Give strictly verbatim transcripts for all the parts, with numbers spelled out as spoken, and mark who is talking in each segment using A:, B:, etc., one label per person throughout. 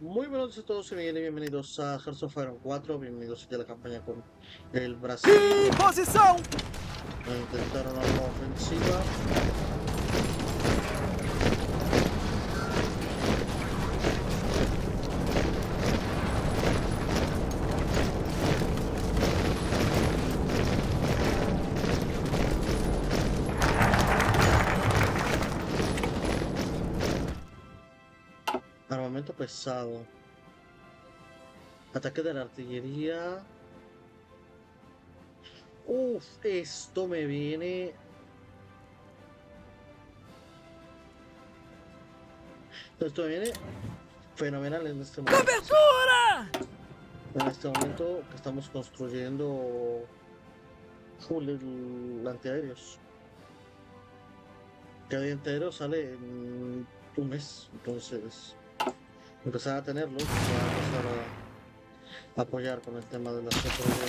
A: Muy buenos días a todos y bienvenidos a Hearts of Iron cuatro, bienvenidos aquí a la campaña con el Brasil.
B: Posição!
A: A intentar una nueva ofensiva. Armamento pesado. Ataque de la artillería. Uf, esto me viene. Esto me viene fenomenal en este momento.
B: Cobertura!
A: En este momento que estamos construyendo full el antiaéreos. Cada antiaéreo sale en un mes, entonces empezar a tenerlo, va a empezar a apoyar con el tema de la seguridad.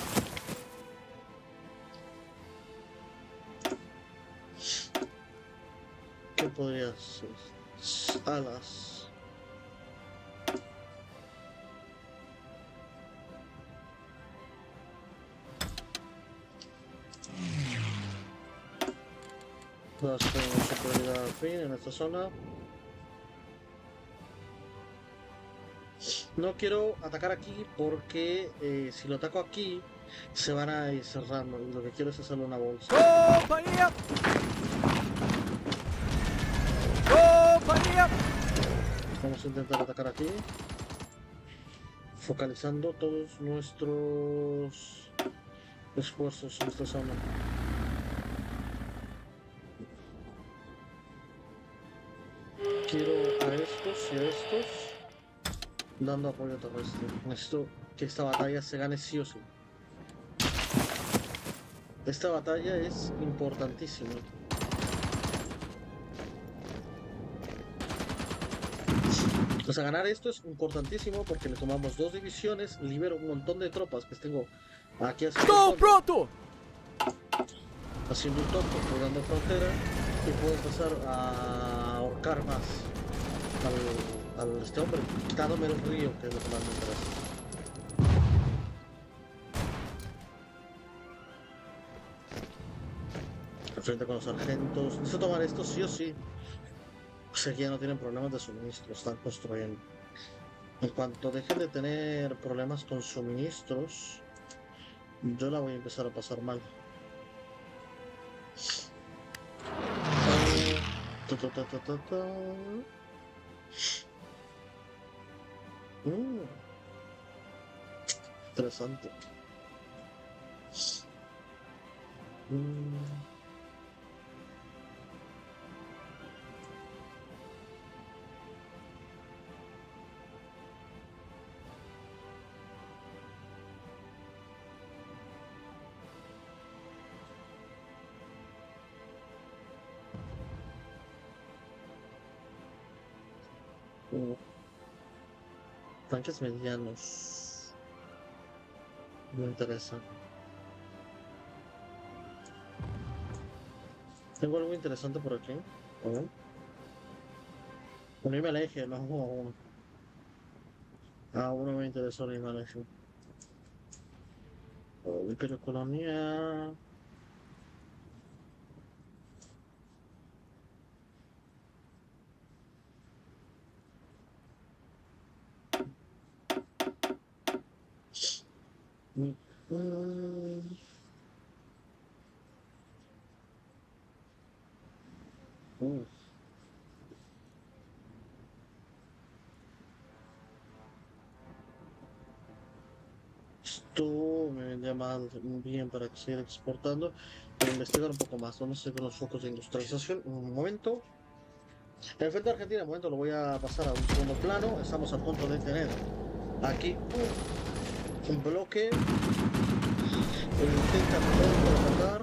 A: ¿Qué podría ser? Alas. Vamos a tener superioridad al fin en esta zona. No quiero atacar aquí porque eh, si lo ataco aquí se van a ir cerrando y lo que quiero es hacerle una bolsa.
B: Companhia! Companhia!
A: Vamos a intentar atacar aquí, focalizando todos nuestros esfuerzos en esta zona. Quiero a estos y a estos dando apoyo terrestre. Necesito que esta batalla se gane sí o sí. Esta batalla es importantísima. O sea, ganar esto es importantísimo porque le tomamos dos divisiones, libero un montón de tropas que tengo aquí haciendo,
B: Estou pronto!
A: haciendo un tonto, cuidando frontera, y puedo empezar a ahorcar más al, al este hombre, quitándome el río, que es lo que más me interesa. Al frente con los sargentos. Necesito tomar esto sí o sí. O sea, que ya no tienen problemas de suministro, están construyendo. En cuanto dejen de tener problemas con suministros, yo la voy a empezar a pasar mal. Ta, ta, ta, ta, ta, ta. Mm. Interesante. Mm. Mm. Tanques medianos. Me interesa. Tengo algo interesante por aquí. A ver. Un Imaleje, no. Ah, uno me interesó el Imaleje. Oh, Imperio Colonial. Mm. Mm. Mm. Esto me vendría mal bien para seguir exportando, pero investigar un poco más. Vamos a hacer los focos de industrialización. Un momento. El frente de Argentina, un momento, lo voy a pasar a un segundo plano. Estamos a punto de tener aquí un, un bloque. Intenta contraatacar.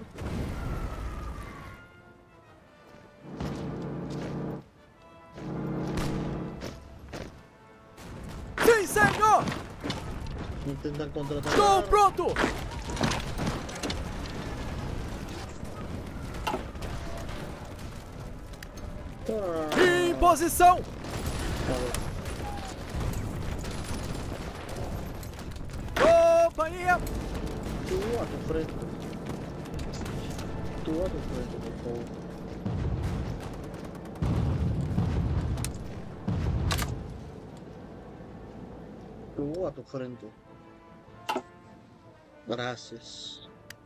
B: Sim, senhor!
A: Intentan contraatacar.
B: Estou pronto!
A: Ah,
B: Em posição! Compañía.
A: Tú a tu frente. Tú a tu frente, por favor. Tú a tu frente. Gracias.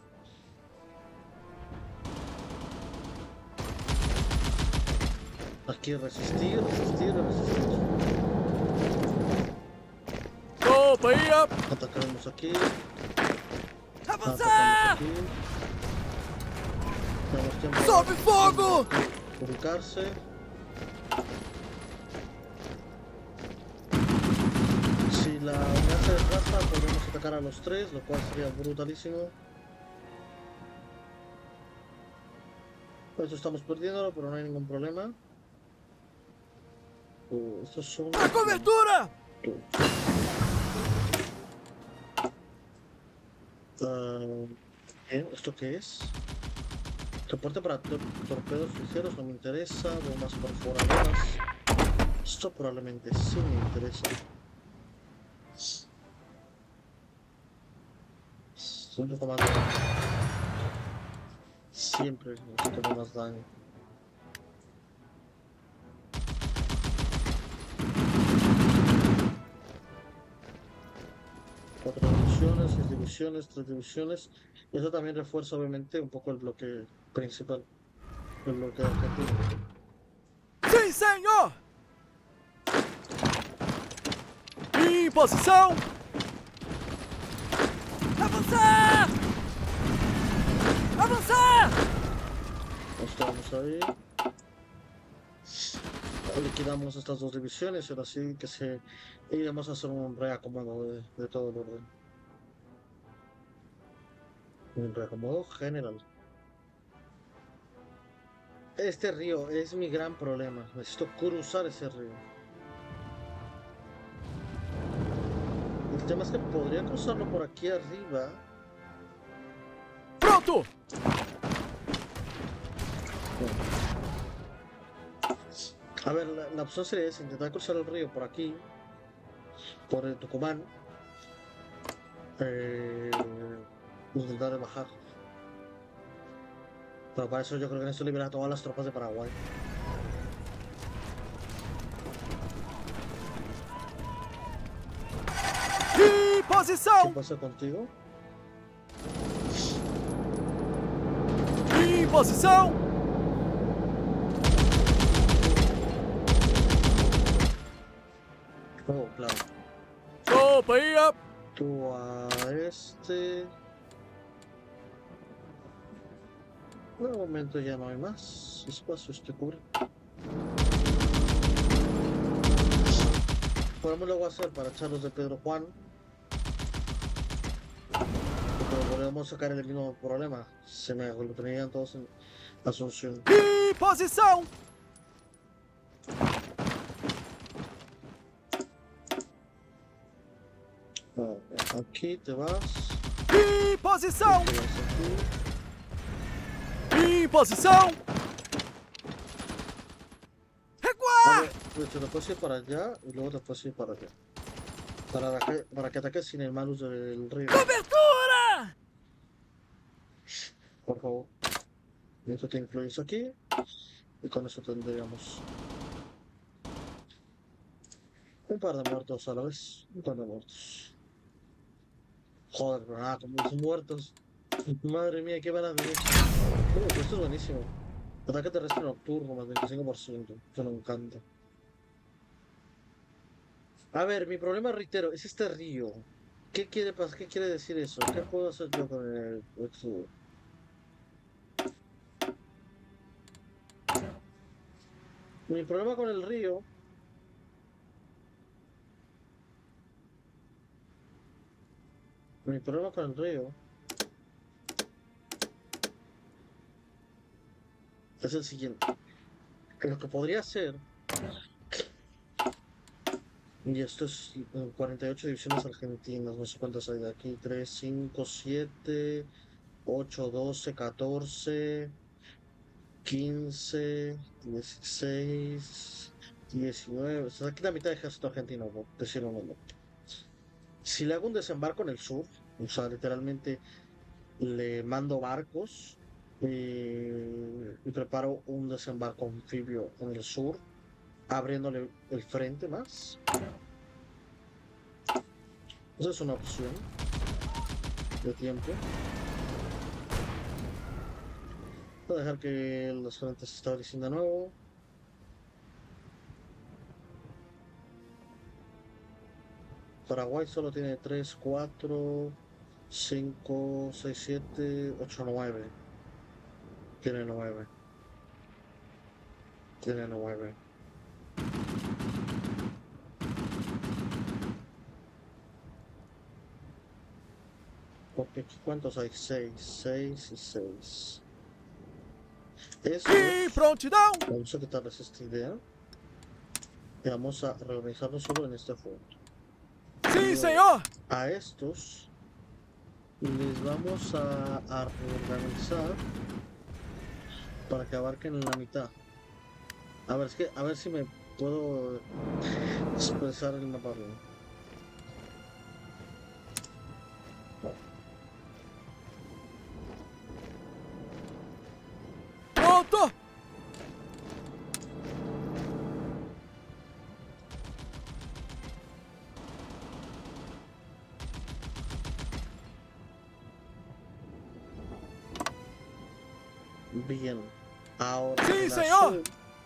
A: Aquí resistir, resistir, resistir.
B: Compañía.
A: Atacaremos aquí.
B: Avanzar.
A: Atacamos aquí. Tenemos tiempo
B: Sob fogo.
A: para ubicarse. Si la unidad se desgasta, podemos atacar a los tres, lo cual sería brutalísimo. Por eso estamos perdiéndolo, pero no hay ningún problema. Uh, estos son...
B: ¡A cobertura!
A: Uh, ¿eh? ¿Esto qué es? Soporte para tor torpedos ligeros, no me interesa. Bombas perforadoras. Esto probablemente sí me interesa. Es un poco más daño. Siempre necesito más daño. Cuatro divisiones, seis divisiones, tres divisiones. Y eso también refuerza obviamente un poco el bloque principal. El bloque argentino.
B: ¡Sí, señor! Em posição! Avançar! Avançar!
A: Estamos ahí. Liquidamos estas dos divisiones y ahora sí que se iremos a hacer un reacomodo de, de todo el orden. Un reacomodo general. Este río es mi gran problema. Necesito cruzar ese río. El tema es que podría cruzarlo por aquí arriba.
B: Pronto!
A: A ver, la, la opción sería esa, intentar cruzar el río por aquí, por el Tucumán, eh, intentar bajar. Pero para eso yo creo que necesito liberar a todas las tropas de Paraguay.
B: Em
A: ¿Qué
B: posição!
A: pasa contigo?
B: Em posição!
A: Oh, claro.
B: Compañía!
A: Tú a este... De momento ya no hay más espacio, este cubre. Podemos luego hacer para echarlos de Pedro Juan. Pero podemos sacar el mismo problema. Se me lo tenían todos en Asunción.
B: Em posição!
A: Aquí te vas.
B: Em posição!
A: Te vas aquí.
B: Em posição! Recuar!
A: Vale, pues te puedes ir para allá y luego te puedes ir para allá. Para que, para que ataques sin el malus del río.
B: Cobertura!
A: Por favor. Y esto te incluyes aquí. Y con eso tendríamos un par de muertos a la vez. Un par de muertos. Joder, pero nada, como son muertos. Madre mía, qué van a venir. Uh, esto es buenísimo. Ataque terrestre nocturno, más veinticinco por ciento. Eso me encanta. A ver, mi problema, reitero, es este río. ¿Qué quiere, qué quiere decir eso? ¿Qué puedo hacer yo con el exudo? Mi problema con el río Mi problema con el río es el siguiente. Lo que podría ser, y esto es cuarenta y ocho divisiones argentinas, no sé cuántas hay de aquí, tres, cinco, siete, ocho, doce, catorce, quince, dieciséis, diecinueve, o sea, aquí la mitad del ejército argentino, por decirlo un número. Si le hago un desembarco en el sur, O sea, literalmente le mando barcos y, y preparo un desembarco anfibio en el sur, abriéndole el frente más. Esa es una opción de tiempo. Voy a dejar que los frentes se establezcan de nuevo. Paraguay solo tiene tres, cuatro, cinco, seis, siete, ocho, nueve. Tiene nueve. Tiene nueve. Porque, ¿cuántos hay? seis, seis y seis. Estos,
B: E prontidão!
A: vamos a quitarles esta idea y vamos a reorganizarnos solo en este punto.
B: Sim, senhor!
A: A estos les vamos a, a reorganizar para que abarquen la mitad. A ver, es que, a ver si me puedo expresar el mapa bien.
B: Pronto!
A: Bien. Ahora.
B: Sí,
A: en
B: señor.
A: azul,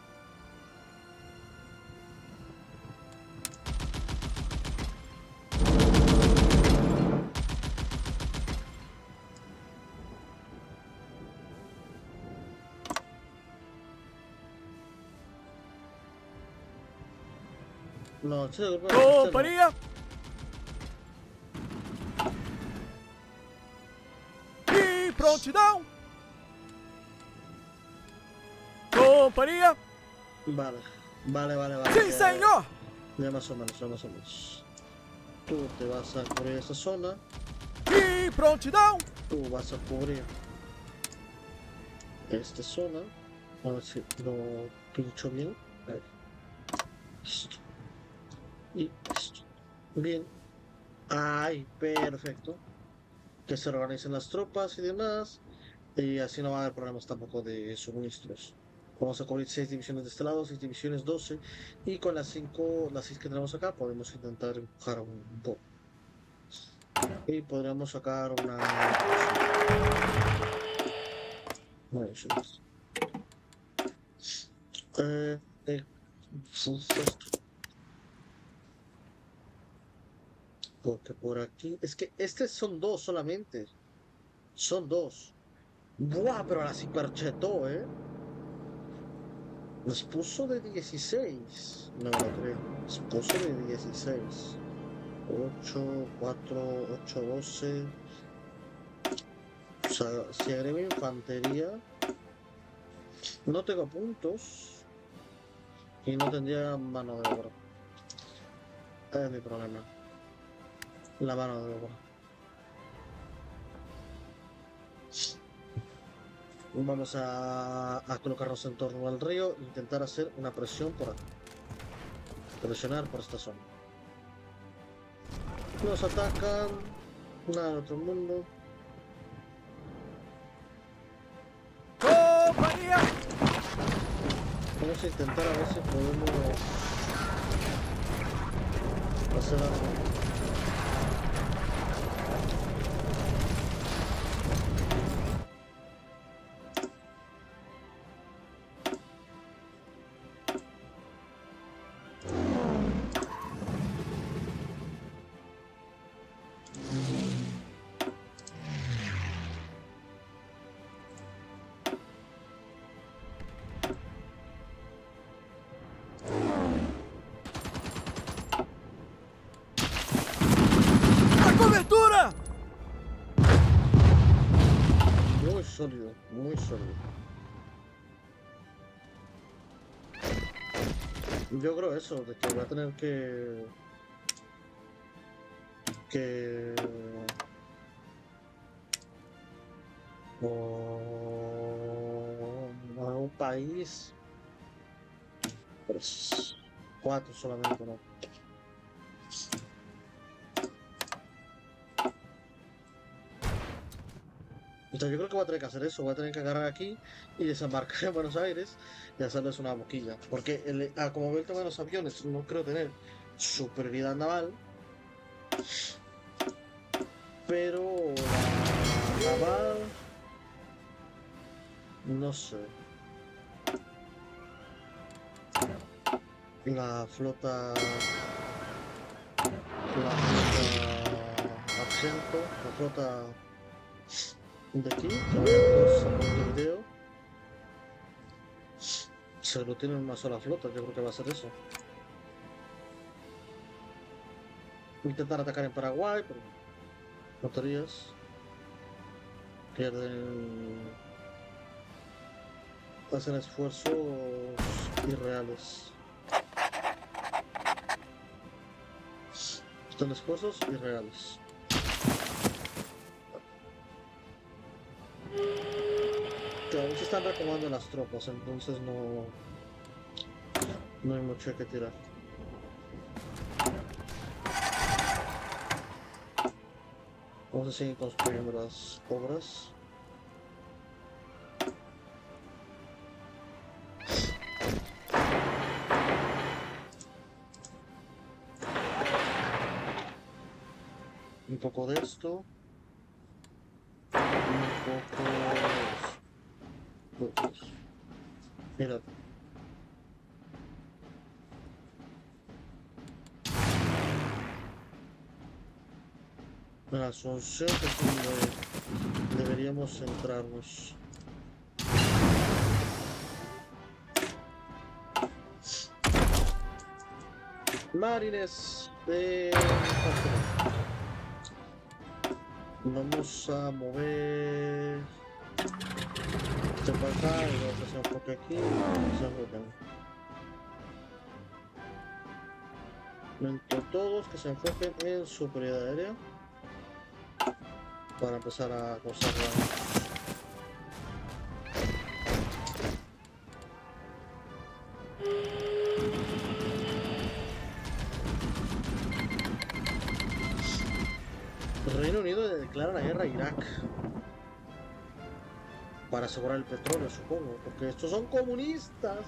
A: no, este grupo de este no.
B: Companhia! E prontidão! Companhia!
A: Vale, vale, vale, vale.
B: Sim,
A: ya-
B: senhor!
A: Ya más o menos, ya más o menos. Tú te vas a cubrir esa zona.
B: E prontidão!
A: Tú vas a cubrir esta zona. A ver si lo pincho bien. Ahí. Esto. Y esto. Bien. Ay, perfecto. Que se organicen las tropas y demás. Y así no va a haber problemas tampoco de suministros. Vamos a cubrir seis divisiones de este lado, seis divisiones, doce. Y con las cinco, las seis que tenemos acá, podemos intentar empujar un poco. Y podríamos sacar una. Una división más. Eh, eh, esto. Porque por aquí. Es que estos son dos solamente. Son dos. Buah, pero las hiperchetó, ¿eh? Los puso de dieciséis. No me lo creo. Los puso de dieciséis. ocho, cuatro, ocho, doce. O sea, si agrego infantería, no tengo puntos y no tendría mano de obra. Es mi problema. La mano de obra. Vamos a, a colocarnos en torno al río e intentar hacer una presión por aquí. Presionar por esta zona. Nos atacan. Nada de otro mundo.
B: Companhia!
A: Vamos a intentar a ver si podemos hacer algo.
B: A cobertura!
A: Muy sólido, muy sólido. Yo creo eso, de que voy a tener que... que... o... a un país... Pues, cuatro solamente, ¿no? O sea, yo creo que voy a tener que hacer eso, voy a tener que agarrar aquí y desembarcar en Buenos Aires y hacerles una boquilla. Porque el, ah, como veo el tema de los aviones, no creo tener superioridad naval, pero la naval, no sé. La flota, la flota Argento, la flota de aquí, que vayan todos a Montevideo. Se lo tienen una sola flota, yo creo que va a ser eso. Intentar atacar en Paraguay, pero notarías pierden, hacen esfuerzos irreales. Son esfuerzos irreales. Que aún se están recomendando las tropas, entonces no, no hay mucho que tirar. Vamos a seguir construyendo las obras. Un poco de esto. Un poco de esto. Mira. La Asunción, que es donde deberíamos centrarnos. Marines de vamos a mover se pasa y vamos a hacer un poco aquí y se enfocan. Entre todos que se enfoquen en superioridad aérea para empezar a causar daños. Reino Unido declara la guerra a Irak para asegurar el petróleo, supongo, porque estos son comunistas.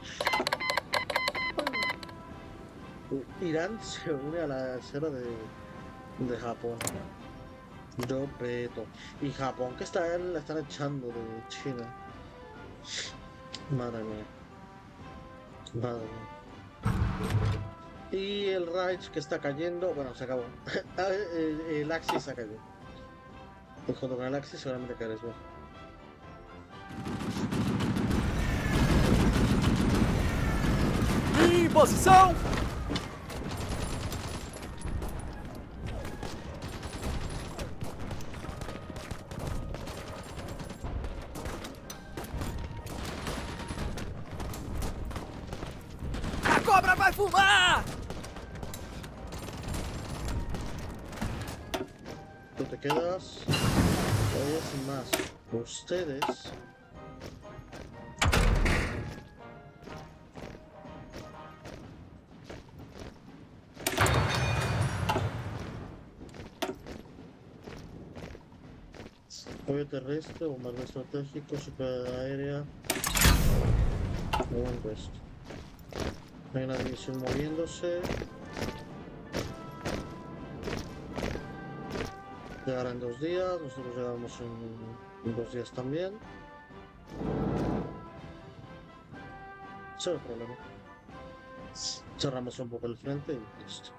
A: Irán se une a la escena de, de Japón. Yo peto. Y Japón que está, la están echando de China. Madre mía. Madre mía. Y el Reich que está cayendo, bueno, se acabó. el, el Axis se cayó. Y junto con el Axis seguramente caerás bien.
B: Em posição! A cobra vai fumar!
A: Tú te quedas todavía sin más. Ustedes apoyo terrestre, bombardeo estratégico, superioridad aérea. Aguanto esto. Hay una división moviéndose. Llegará en dos días, nosotros llegamos en, en dos días también. Cero problema. Cerramos un poco el frente y listo.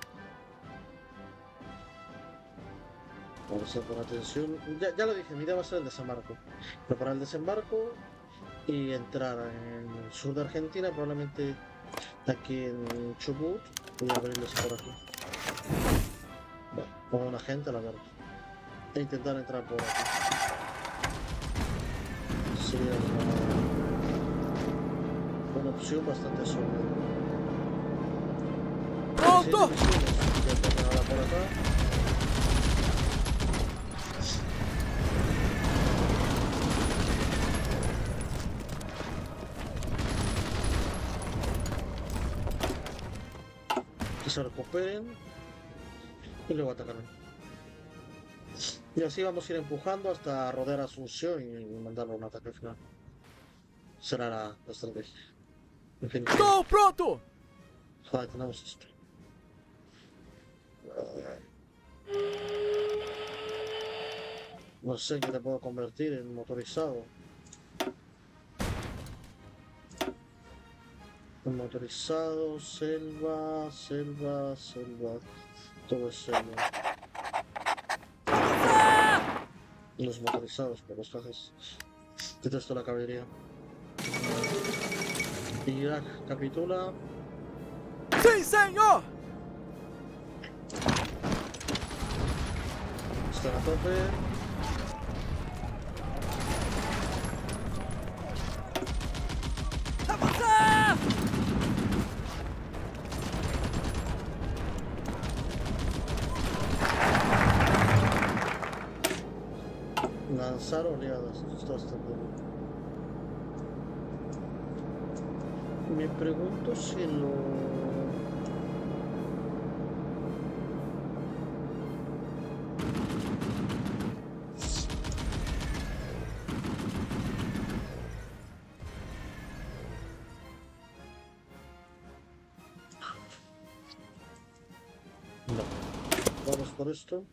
A: Vamos a poner atención. Ya, ya lo dije, mi idea va a ser el desembarco. Preparar el desembarco y entrar en el sur de Argentina, probablemente aquí en Chubut, y abrirles por aquí. Bueno, pongo una gente a la verga. E intentar entrar por aquí. Sería una, una opción bastante sólida.
B: Pronto!
A: Ya tengo ahora por acá. Que se recuperen y luego atacarán. Y así vamos a ir empujando hasta rodear a Asunción y mandarle un ataque final. Será la, la estrategia. Definitiva.
B: Estou pronto!
A: Joder, tenemos esto. No sé qué te puedo convertir en motorizado. En motorizado, selva, selva, selva. Todo es selva. Los motorizados, por los cajes. Detesto la caballería. Irak capitula.
B: Sim, senhor!
A: Están a tope.
B: Avançar!
A: Lanzar oleadas. Esto está bastante bien. Me pregunto si lo... No. Vamos por esto.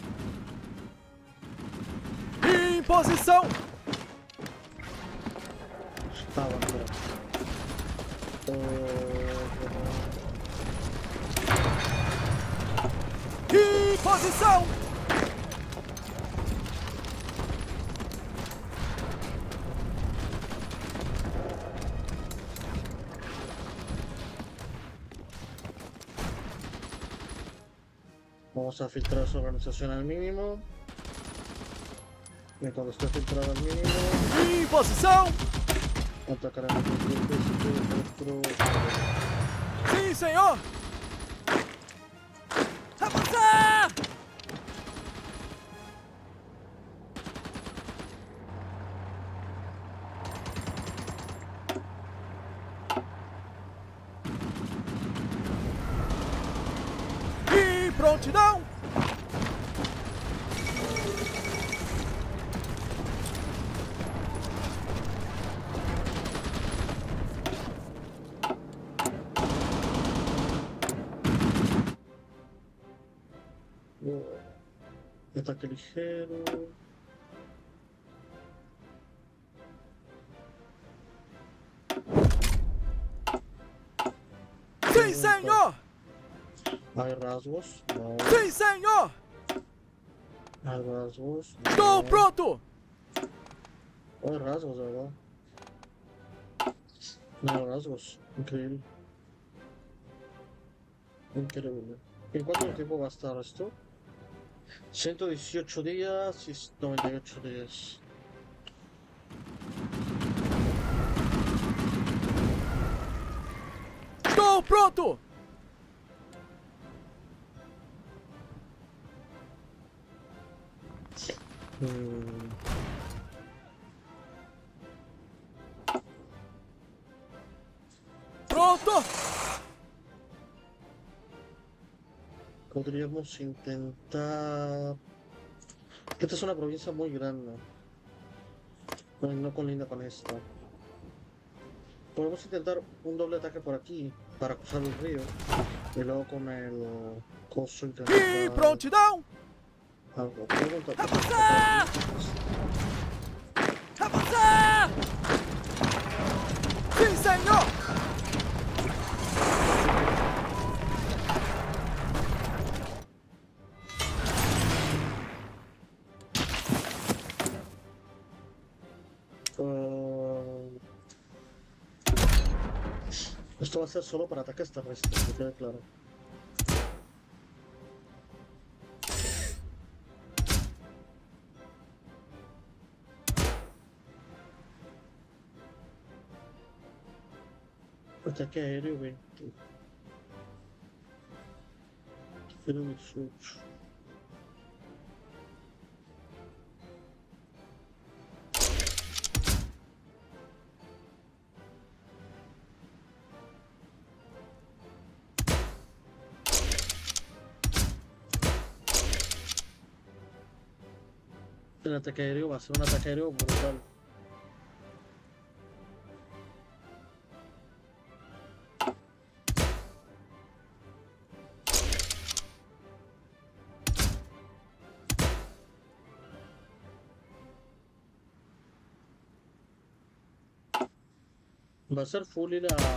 B: Em posição!
A: Ah, bueno, espera. Eh,
B: Em posição!
A: Vamos a filtrar su organización al mínimo. Y cuando esté filtrado al mínimo,
B: Em posição!
A: atacaremos el nuestro.
B: Sim, senhor! Avançar! Em prontidão!
A: Ataque ligero.
B: Sim, senhor!
A: Hay rasgos. No.
B: Sim, senhor!
A: Hay rasgos.
B: Estou
A: No.
B: pronto!
A: Hay rasgos, de verdad. No hay rasgos. Increíble. Increíble. ¿En cuánto tiempo va a estar esto? ciento dieciocho días y noventa y ocho días.
B: Estou pronto!
A: Mm.
B: Pronto!
A: Podríamos intentar... Esta es una provincia muy grande. No, no colinda con esta. Podemos intentar un doble ataque por aquí para cruzar el río. Y luego con el coso intentar...
B: Em prontidão!
A: Algo. Podemos intentar-
B: Avançar! Avançar! Sim, senhor!
A: Uh, Esto va a ser solo para ataques terrestres, que quede claro. Ataque aéreo veinte. cero dieciocho. El ataque aéreo va a ser un ataque aéreo brutal. Va a ser full ir a...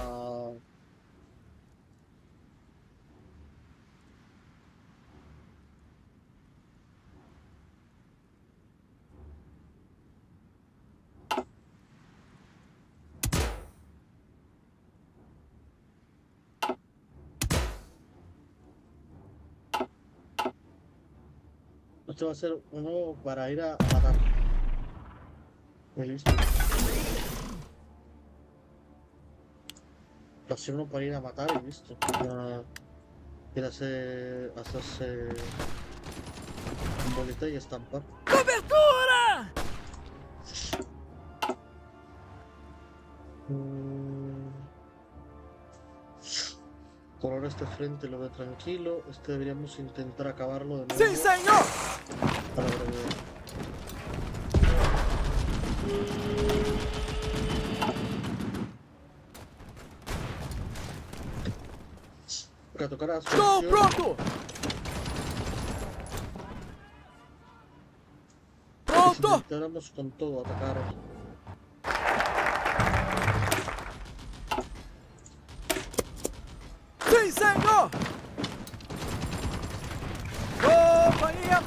A: Este va a ser uno para ir a, a matar. ¿Me listo? Va a ser uno para ir a matar y listo. Para ir a hacer... hacerse... bolita y estampar.
B: ¡Cobertura!
A: Mm. Por ahora este frente lo veo tranquilo. Este deberíamos intentar acabarlo de nuevo.
B: ¡Sí, señor!
A: A la brevedad. Toca tocar a su
B: ¡Todo
A: acción.
B: pronto! ¡Pronto!
A: Intentáramos con todo atacar.
B: ¡Sí, señor! ¡Compañía!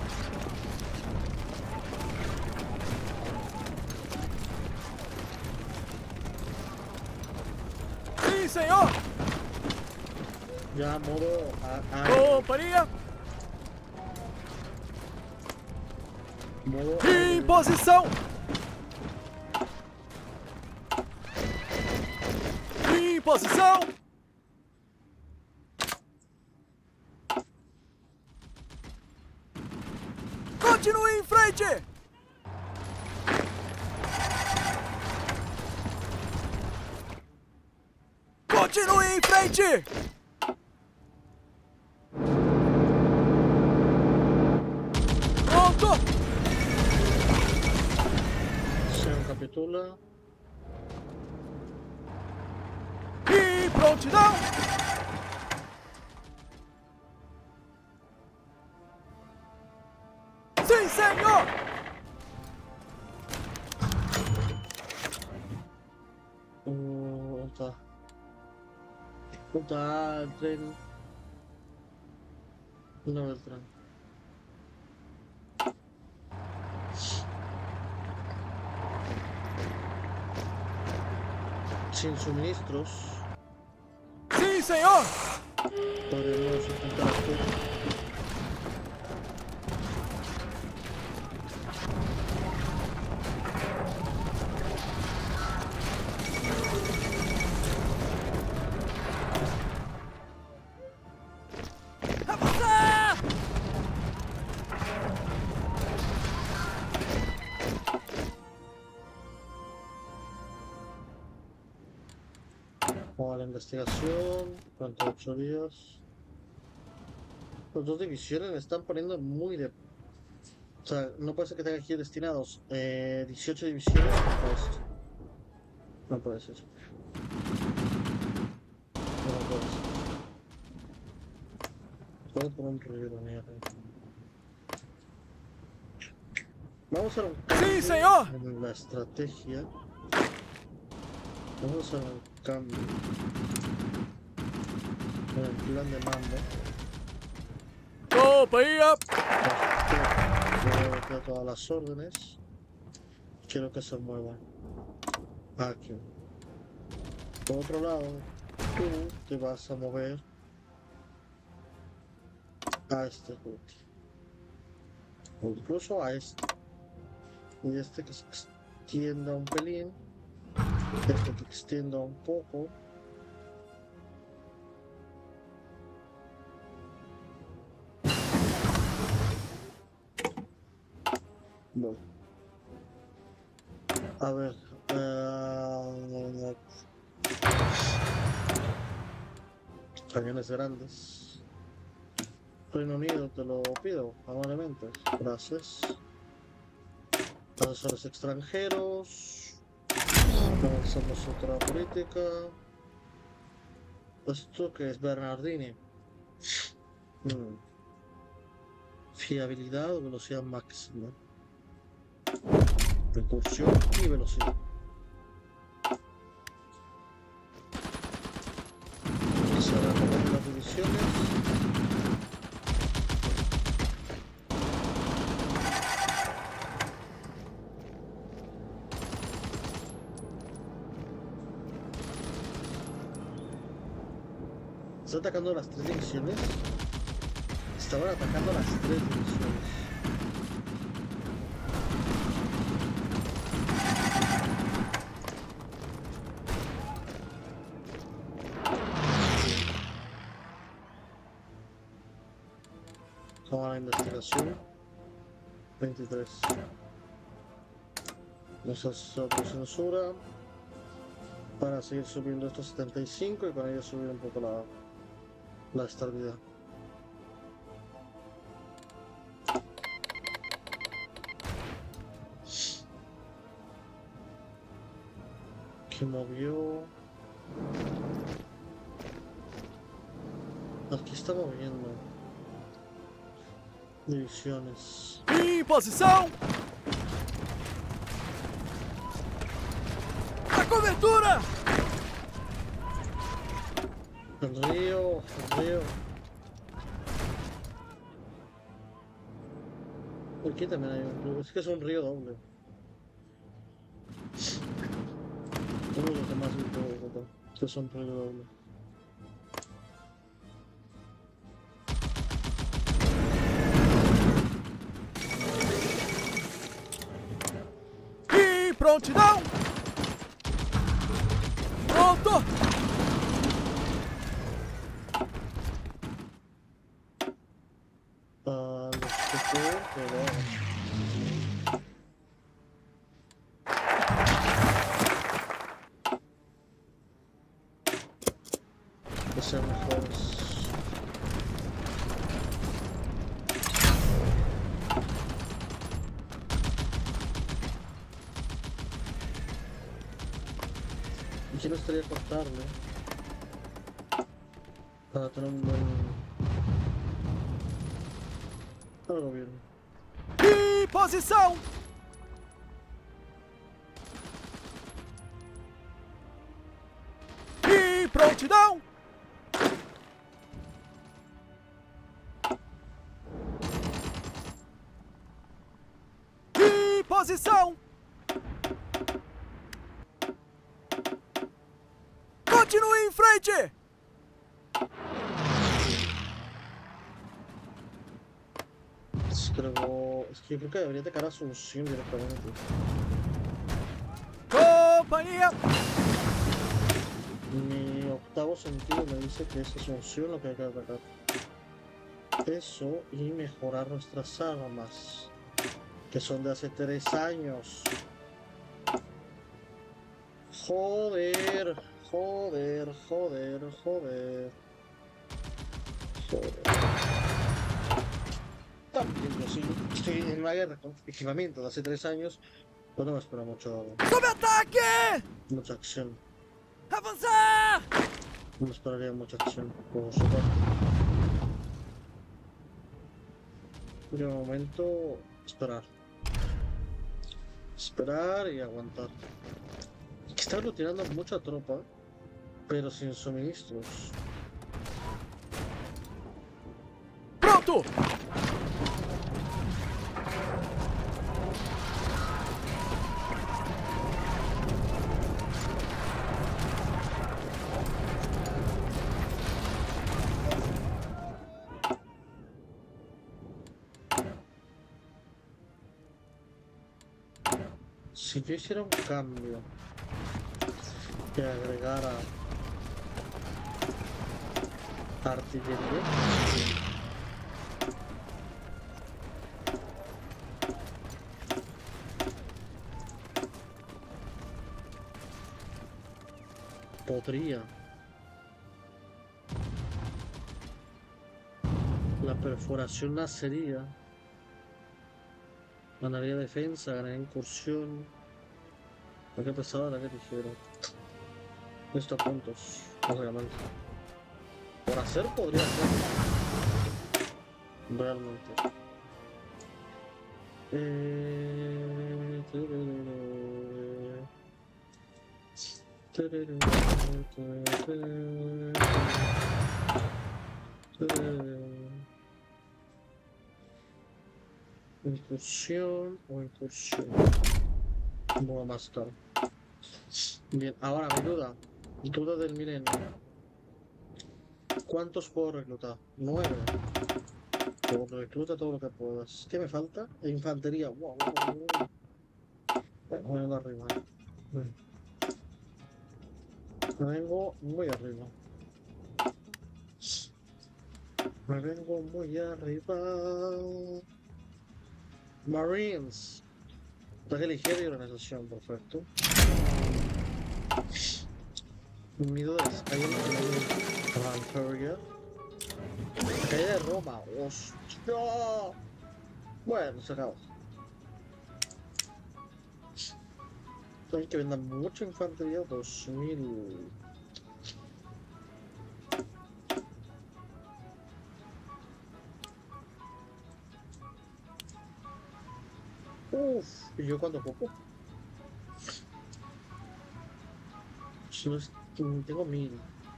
B: ¡Sí, señor!
A: Ya modo a, a
B: ¡Compañía!
A: modo
B: ¡En posição! Em posição! Continue em frente! Continue em frente! Pronto!
A: se recapitula.
B: E prontidão! Sim, senhor!
A: Uh, tá. Tá, tren. No, el tren. Sin suministros,
B: Sim, senhor!
A: podremos intentar hacer.
B: Avançar!
A: Vamos a la investigación. Cuánto ocho días. Las dos divisiones me están poniendo muy de. O sea, no puede ser que tenga aquí destinados eh, dieciocho divisiones. Pues, no puede ser. No, no puede ser. Puedo poner un ruido de mierda. Vamos a hacer un cambio
B: Sí, señor.
A: en la estrategia. Vamos a hacer un cambio en el plan de mando.
B: Compañía!
A: Voy a meter todas las órdenes. Quiero que se muevan. Aquí. Por otro lado, tú te vas a mover a este route. O incluso a este. Y este que se extienda un pelín. Este que extienda un poco. No. A ver. Uh... Cañones grandes. Reino Unido, te lo pido, amablemente. Gracias. asesores extranjeros. Avanzamos otra política. Esto que es Bernardini. Hmm. Fiabilidad o velocidad máxima. Recursión y velocidad. Se van a poner las divisiones. Está atacando las tres divisiones. Estaban atacando las tres divisiones. Toma la investigación. veintitrés. Nos hace otra censura. Para seguir subiendo estos setenta y cinco y con ello subir un poco la, la estabilidad. Que movió. Aquí está moviendo. Divisiones.
B: Em posição! A cobertura!
A: El río, el río. Aquí también hay un río. Es que es un río doble. Uno de los demás ríos. Este es un río doble.
B: E prontidão! Pronto!
A: Ah, los que fue, pero... Que sean mejores. Y si no estaría cortarle para tener un buen algo bien.
B: E posição! E prontidão! E posição! Continue em frente!
A: Creo, es que yo creo que debería atacar a Asunción directamente.
B: Companhia!
A: Mi octavo sentido me dice que es Asunción lo que hay que atacar. Eso y mejorar nuestras armas, que son de hace tres años. Joder, joder, joder, joder. Joder. También yo sí, estoy en una guerra con equipamiento de hace tres años, pero no me espera mucho,
B: Sob ataque!
A: mucha acción.
B: Avançar!
A: No me esperaría mucha acción por su parte. De momento, esperar. Esperar y aguantar. Está aglutinando mucha tropa, pero sin suministros.
B: Pronto!
A: Si yo hiciera un cambio que agregara artillería, podría. La perforación nacería Ganaría defensa, ganaría incursión. Ataque pesado, ataque ligero. Esto a puntos, básicamente. Por hacer podría ser. Realmente. Eh... Incursión o incursión. Un poco más caro. Bien, ahora mi duda. Duda del milenio. ¿Cuántos puedo reclutar? Nueve. Pues recluta todo lo que puedas. ¿Qué me falta? Infantería. Wow, wow, wow. Bueno, vengo arriba. Me vengo muy arriba. Me vengo muy arriba. Marines. Ataque ligero y organización, perfecto. Mi duda es, ¿hay un Ranferia? Caída de Roma, hostia. Bueno, se acabó. Hay que vender mucha infantería, dos mil. Uff, ¿y yo cuánto poco? Solo es- tengo mil.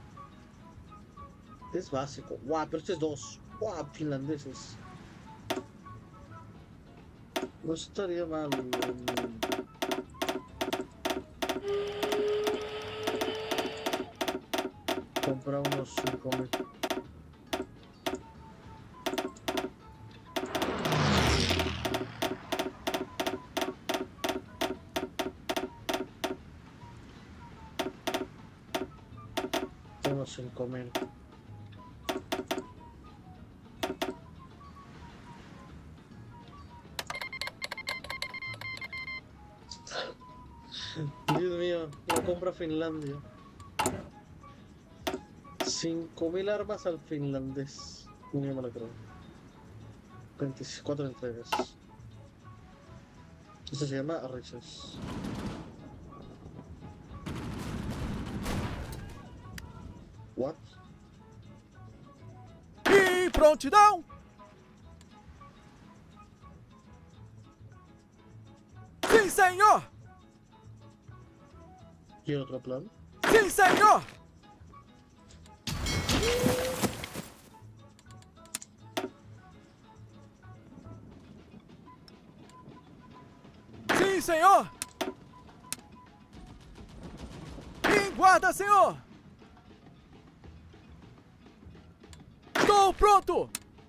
A: Es básico. Guau, pero este es dos. Guau, finlandeses. No estaría mal. mm, Comprar unos cinco mil. Unos cinco mil. Dios mío, lo compra Finlandia. cinco mil armas al finlandés. Ni me lo creo. veinticuatro entregas. Esto se llama Riches. What?
B: E prontidão! Sim, senhor!
A: ¿Y otro plan?
B: Sim, senhor! Sim, senhor! Em guarda, senhor! Estou pronto!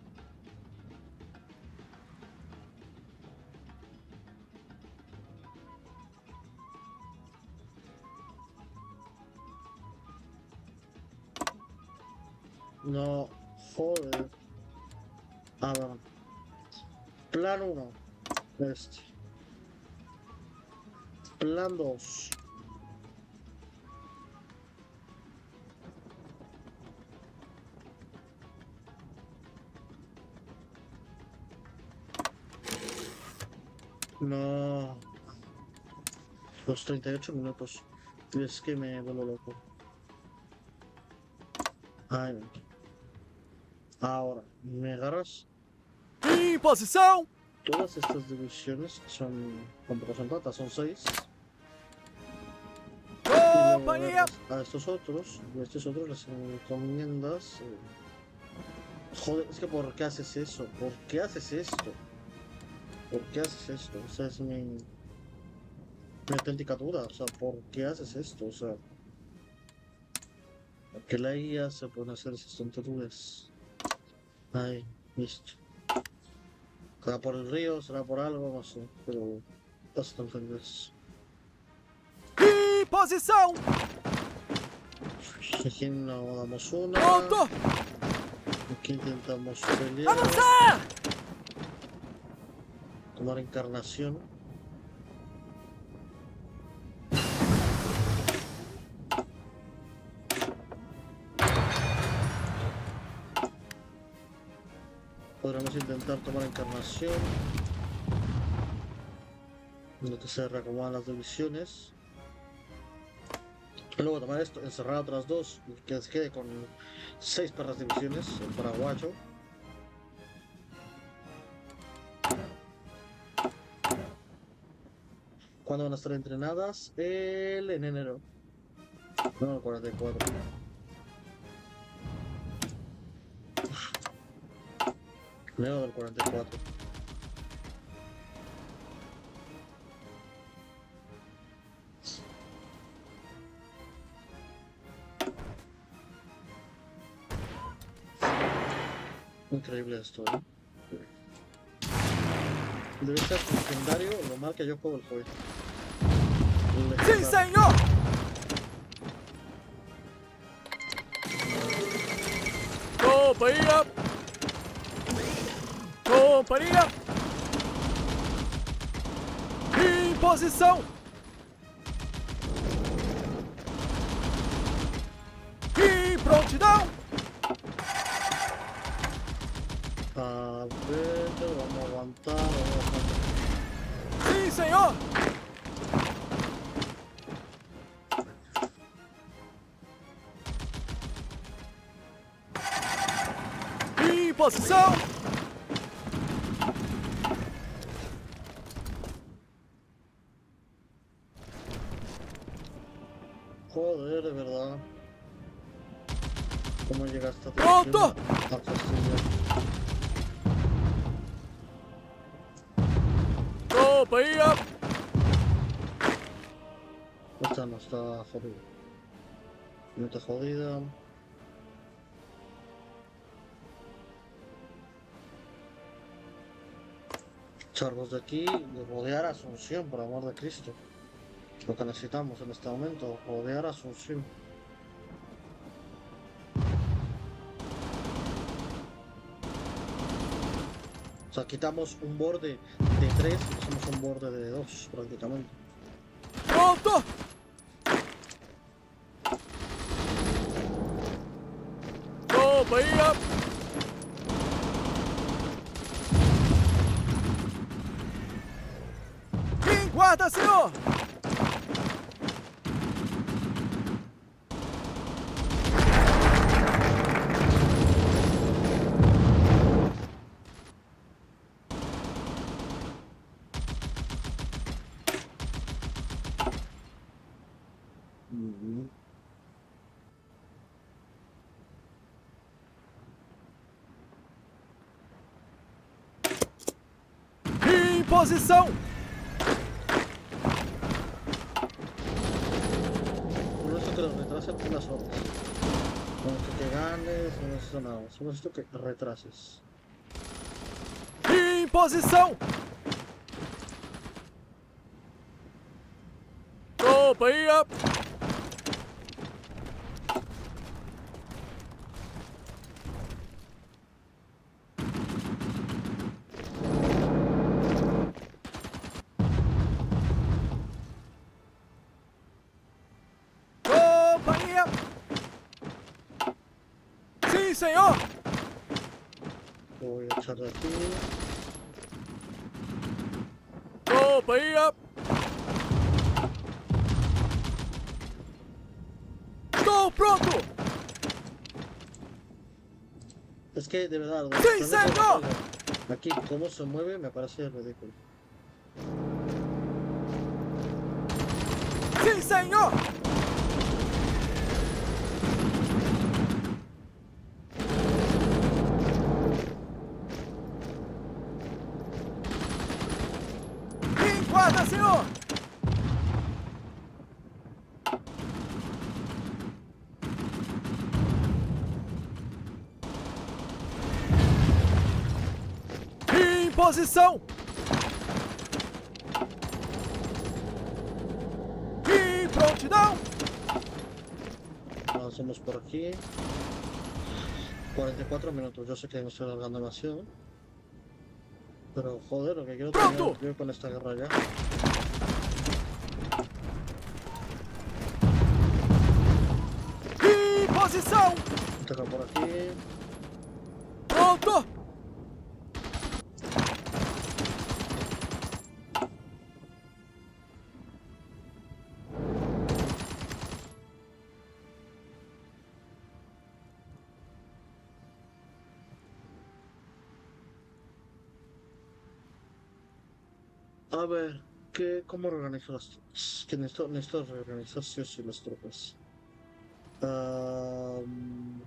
A: No, joder. A ver. Plan uno. Este. Plan dos. No. Los treinta y ocho minutos. Es que me vuelvo loco. Ay, no. Ahora, me agarras
B: Em posição!
A: todas estas divisiones, que son, tampoco son tantas, son seis. Y luego
B: Companhia!
A: agarras a estos otros, y a estos otros les encomiendas. eh, Joder, es que ¿por qué haces eso? ¿Por qué haces esto? ¿Por qué haces esto? Esa es mi, mi auténtica duda. O sea, ¿por qué haces esto? O sea, ¿por qué la I A se pueden hacer esas tonterías? Ay, listo. Será por el río, será por algo, no sé, pero vas a entender.
B: Em posição!
A: Aquí no damos una.
B: Pronto!
A: Aquí intentamos pelear.
B: Avançar!
A: Tomar encarnación. Podremos intentar tomar encarnación. Lo que se reacomodan las divisiones. Y luego tomar esto, encerrar otras dos, que se quede con seis perras divisiones, el paraguayo. ¿Cuándo van a estar entrenadas? El en enero. No, el cuarenta y cuatro. Enero del cuarenta y cuatro. Increíble esto, ¿eh? Debe ser legendario lo mal que yo juego el juego.
B: ¡Sí, señor! ¡Compañía! ¡Compañía! ¡En posição! ¡En prontidão!
A: A ver, vamos a aguantar, vamos a aguantar.
B: ¡Sí, señor! ¡En posição!
A: Joder, de verdad. ¿Cómo llegaste a
B: ¡Pronto!
A: A fastidiar.
B: ¡Compañía!
A: Esta no está jodida. No está jodida. Chargos de aquí y rodear a Asunción, por amor de Cristo. Lo que necesitamos en este momento, rodear a Asunción. O sea, quitamos un borde de tres y hacemos un borde de dos prácticamente.
B: ¡Pronto! ¡Compañía! ¡En guarda, senhor!
A: Uhum.
B: Em posição!
A: No es que los retrasen unas horas. No es que ganes, no necesito nada. Solo necesito que retrases.
B: Em posição! Companhia! Companhia! Sim, senhor!
A: Voy a echar de aquí.
B: Companhia! Estou pronto!
A: Es que de verdad,
B: ¡Sí,
A: de
B: señor!
A: aquí cómo se mueve me parece ridículo.
B: Sim, senhor! Em guarda, senhor! Em posição! Em prontidão!
A: Avancemos por aquí. cuarenta y cuatro minutos. Yo sé que me estoy alargando demasiado. Pero joder, lo que quiero
B: ¡Pronto!
A: terminar yo con esta guerra ya.
B: Em posição!
A: Toca por aquí.
B: Pronto!
A: A ver, ¿qué, ¿cómo organizo las tropas? Que necesito, necesito reorganizar sí o sí las tropas. Um,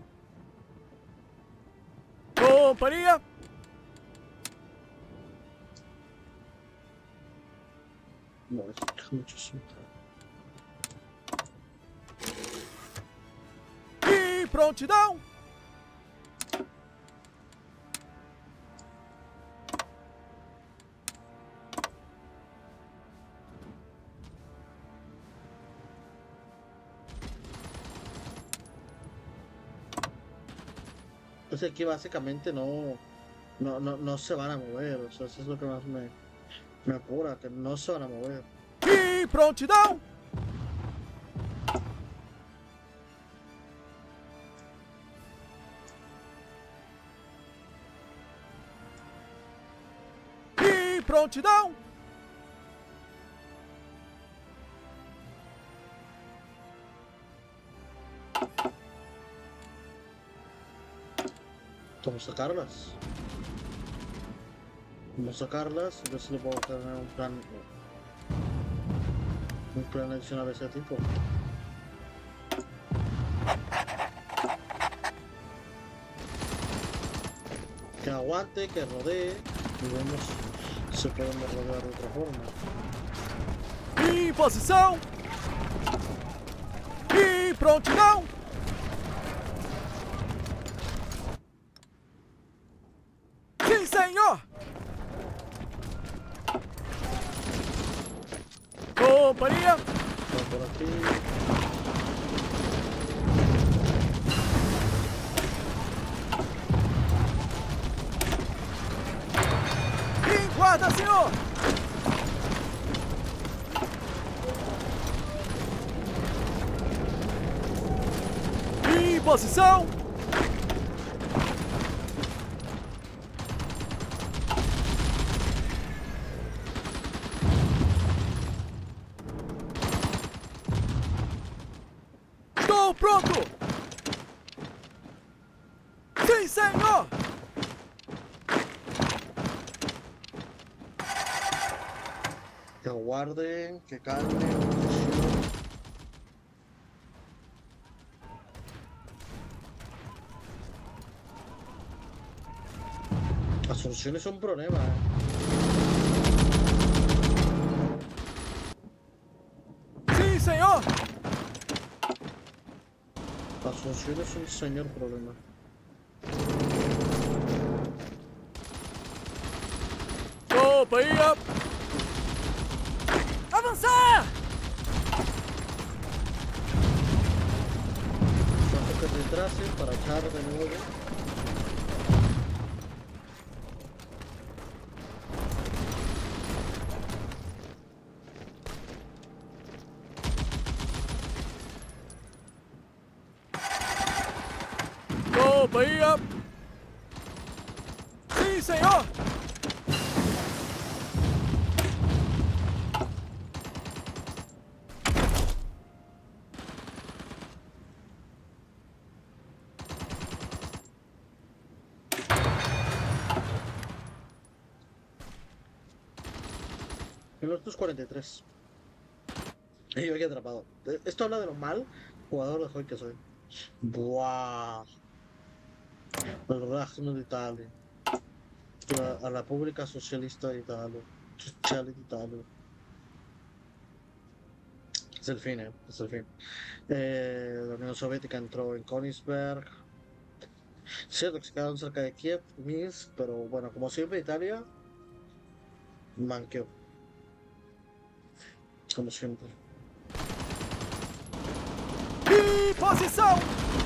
B: Compañía.
A: no, es mucho sí.
B: E prontidão.
A: O sea, que básicamente no, no, no, no se van a mover. O sea, eso es lo que más me, me apura, que no se van a mover.
B: E prontidão. E prontidão.
A: Vamos a sacarlas. Vamos a sacarlas y ver si le puedo tener un plan. Un plan adicional de ese tipo. Que aguante, que rodee y vemos si podemos rodear de otra forma.
B: Em posição. E prontidão. Sim, senhor. Companhia.
A: Vamos por aquí.
B: Em guarda, senhor. Em posição. Estou pronto. Sim, senhor.
A: Que aguarden, que calmen. Las soluciones son un problema, eh.
B: Sim, senhor.
A: Las soluciones son un señor problema.
B: Companhia. Avançar.
A: Tanto que retrasen para echar de nuevo.
B: Companhia. Sim, senhor.
A: Minutos cuarenta y tres. Y yo aquí atrapado. Esto habla de lo mal jugador de hoy que soy. Buah. El Ragno d'Italia. La, a la Repubblica Socialista d'Italia. Sociale d'Italia. Es el fin, eh. Es el fin. Eh, la Unión Soviética entró en Königsberg. Cierto que se quedaron cerca de Kiev, Minsk, pero bueno, como siempre Italia manqueó. Como siempre.
B: Em posição.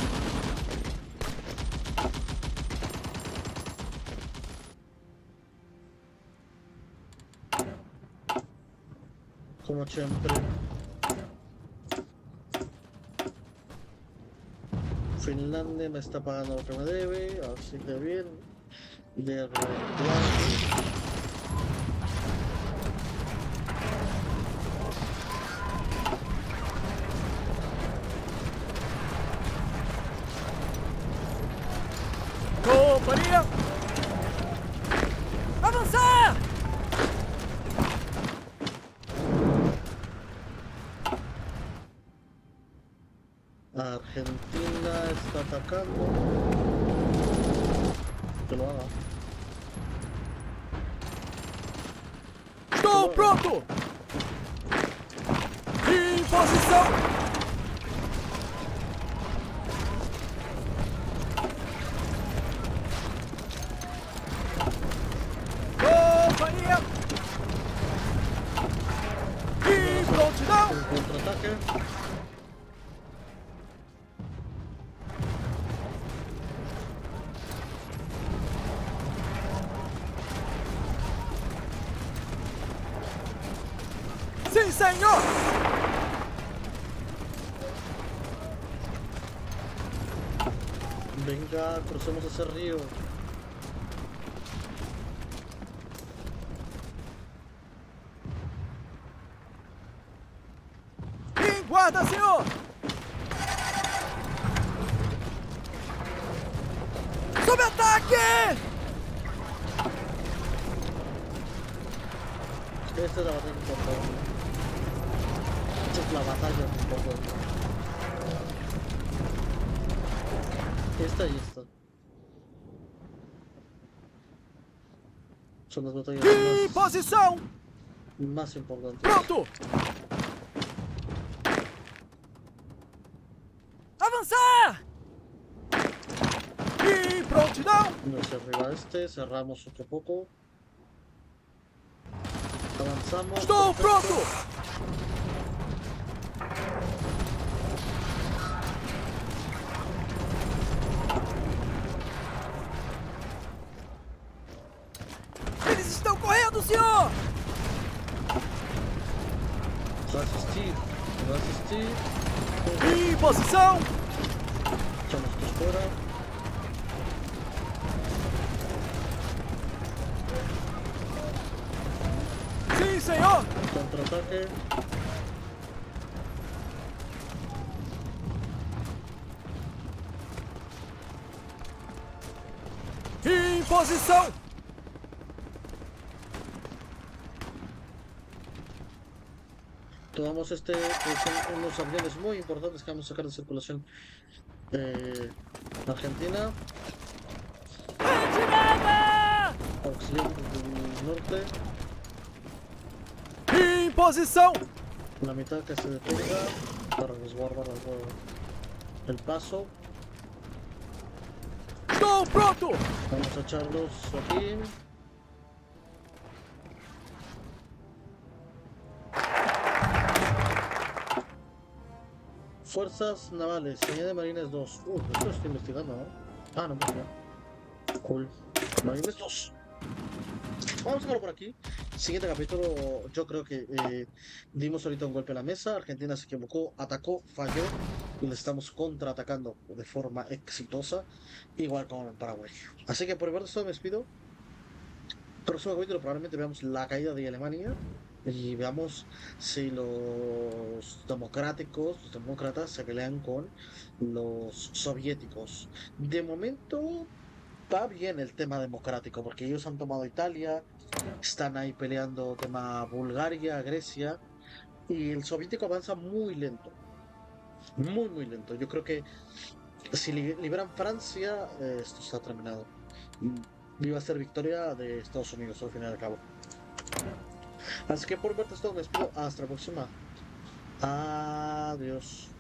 A: Como siempre. Finlandia me está pagando lo que me debe, así que bien. De
B: Companhia. Avançar.
A: está atacando. Que lo haga.
B: Estou pronto! Em posição! Companhia! Em prontidão!
A: Un contraataque.
B: Sim, senhor!
A: Venga, crucemos ese río.
B: Em guarda, senhor! Sob ataque!
A: Esta es la batalla un poco. Esta es la batalla un poco. Esta y esta. Son las batallas
B: Em
A: más,
B: posição!
A: más importantes.
B: Pronto! Avançar! Em prontidão!
A: No se arriba este, cerramos otro poco. Avanzamos.
B: Estou
A: perfecto.
B: pronto! Eles estão correndo, senhor!
A: Va a asistir. Va a asistir.
B: Em posição!
A: Echamos estos fuera.
B: Sim, senhor!
A: Contraataque.
B: Em posição!
A: Tomamos este, que son unos aviones muy importantes que vamos a sacar de circulación. Eh, Argentina,
B: Retirada!
A: auxiliar del norte,
B: Em posição!
A: la mitad que se detenga para resguardar el, el paso.
B: Estou pronto!
A: Vamos a echarlos aquí. Fuerzas navales, señal de marines dos. Uh, esto lo estoy investigando, ¿no? Ah, no, pues ya. Cool. Marines dos. Vamos a dejarlo por aquí. Siguiente capítulo, yo creo que eh, dimos ahorita un golpe a la mesa. Argentina se equivocó, atacó, falló y le estamos contraatacando de forma exitosa, igual como en Paraguay. Así que por el parte de esto me despido. Próximo capítulo probablemente veamos la caída de Alemania y veamos si los democráticos, los demócratas se pelean con los soviéticos. De momento va bien el tema democrático porque ellos han tomado Italia, están ahí peleando tema Bulgaria, Grecia y el soviético avanza muy lento, muy muy lento. Yo creo que si li- liberan Francia, eh, esto está terminado. Iba a ser victoria de Estados Unidos al final y al cabo. Así que por verte esto me despido. Hasta la próxima. Adiós.